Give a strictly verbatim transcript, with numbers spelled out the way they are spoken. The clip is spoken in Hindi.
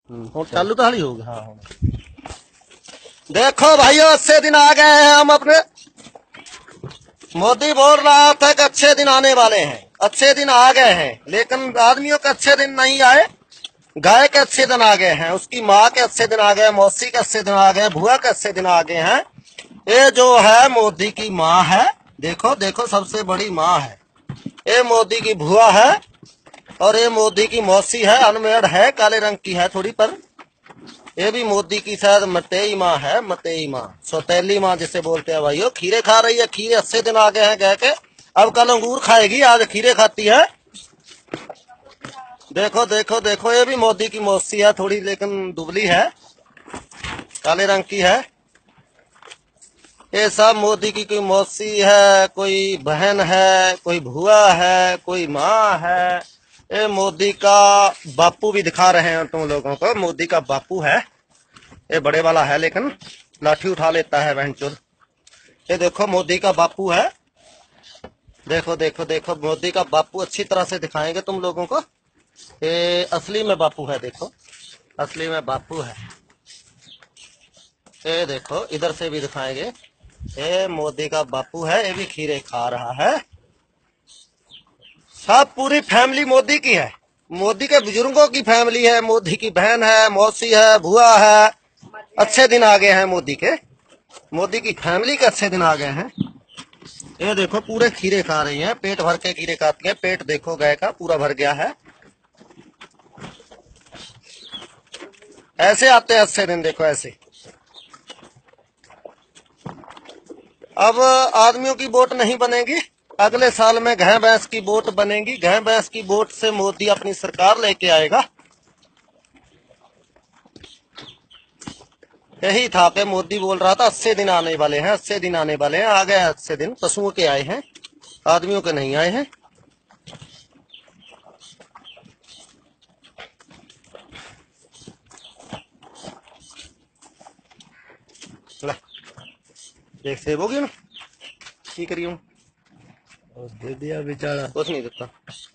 हम्म, चालू तो हाली होगा। हाँ हाँ। देखो भाइयों, अच्छे दिन आ गए हैं। हम अपने मोदी बोल रहा था कि अच्छे दिन आने वाले हैं, अच्छे दिन आ गए हैं, लेकिन आदमियों के अच्छे दिन नहीं आए। गाय के अच्छे दिन आ गए हैं, उसकी माँ के अच्छे दिन आ गए, मौसी के अच्छे दिन आ गए, बुआ के अच्छे दिन आ गए हैं। ये जो है मोदी की माँ है, देखो देखो, सबसे बड़ी माँ है। ये मोदी की बुआ है और ये मोदी की मौसी है, अनमेड है, काले रंग की है थोड़ी, पर ये भी मोदी की शायद मतेई माँ है, मतेई माँ, सौतेली माँ जिसे बोलते हैं भाइयों। खीरे खा रही है, खीरे अस्सी दिन आ गए हैं गए के। अब कल अंगूर खाएगी, आज खीरे खाती है। देखो देखो देखो, ये भी मोदी की मौसी है थोड़ी, लेकिन दुबली है, काले रंग की है। ये सब मोदी की कोई मौसी है, कोई बहन है, कोई भुआ है, कोई माँ है। ये मोदी का बापू भी दिखा रहे हैं तुम लोगों को, मोदी का बापू है। ये बड़े वाला है, लेकिन लाठी उठा लेता है बहनचोद। ये देखो मोदी का बापू है, देखो देखो देखो, मोदी का बापू अच्छी तरह से दिखाएंगे तुम लोगों को। ये असली में बापू है, देखो असली में बापू है। ये देखो इधर से भी दिखाएंगे, ये मोदी का बापू है, ये भी खीरे खा रहा है। सब पूरी फैमिली मोदी की है, मोदी के बुजुर्गों की फैमिली है, मोदी की बहन है, मौसी है, बुआ है। अच्छे दिन आ गए हैं मोदी के, मोदी की फैमिली के अच्छे दिन आ गए हैं। ये देखो पूरे खीरे खा रही हैं, पेट भर के खीरे खाती हैं। पेट देखो गाय का पूरा भर गया है। ऐसे आते हैं अच्छे दिन, देखो ऐसे। अब आदमियों की वोट नहीं बनेगी, अगले साल में गाय भैंस की वोट बनेगी। गाय भैंस की वोट से मोदी अपनी सरकार लेके आएगा। यही था कि मोदी बोल रहा था अस्सी दिन आने वाले हैं, अस्सी दिन आने वाले हैं। आ गए अस्सी दिन, पशुओं के आए हैं, आदमियों के नहीं आए हैं। एक सेब होगी ना, ठीक करियो, दे दिया बेचारा, कुछ नहीं देता।